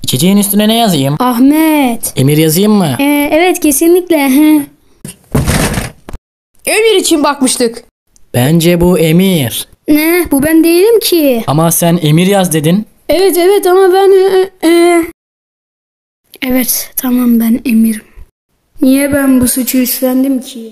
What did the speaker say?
İçeceğin üstüne ne yazayım? Ahmet. Emir yazayım mı? Evet kesinlikle. Emir için bakmıştık. Bence bu Emir. Ne? Bu ben değilim ki. Ama sen Emir yaz dedin. Evet ama ben... Evet tamam ben Emir'im. Niye ben bu suçu üstlendim ki?